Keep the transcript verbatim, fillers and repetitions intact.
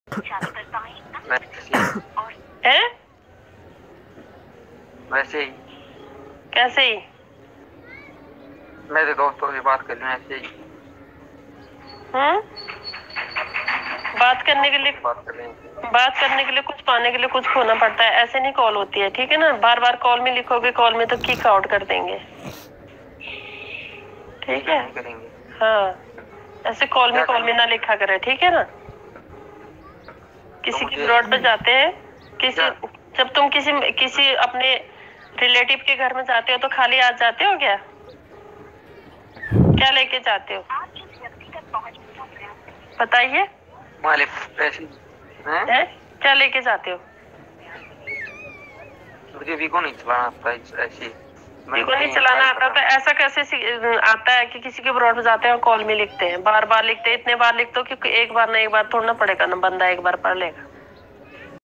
है वैसे ही। कैसे ही? मेरे दोस्तों से बात कर लूं ऐसे ही। हम्म बात करने के लिए बात कर लेंगे। बात करने के लिए कुछ पाने के लिए कुछ खोना पड़ता है, ऐसे नहीं कॉल होती है, ठीक है ना? बार बार कॉल में लिखोगे, कॉल में तो किक आउट कर देंगे, ठीक है? नहीं करेंगे। हाँ, ऐसे कॉल में कॉल में ना लिखा करे, ठीक है ना? किसी की ब्रॉड पे जाते हैं, किसी जब तुम किसी किसी अपने रिलेटिव के घर में जाते हो तो खाली हाथ जाते हो क्या? क्या लेके जाते हो बताइए? मालिक पैसे हैं? है? क्या लेके जाते हो? मुझे वीगो नहीं चलाना आता ऐसे। वीगो नहीं चलाना आता तो ऐसा कैसे आता है कि किसी के ब्रॉड में जाते हैं और कॉल में लिखते हैं, बार बार लिखते हैं, इतने बार लिखते हो कि एक बार ना एक बार थोड़ा ना पड़ेगा ना, बंदा एक बार पढ़ लेगा।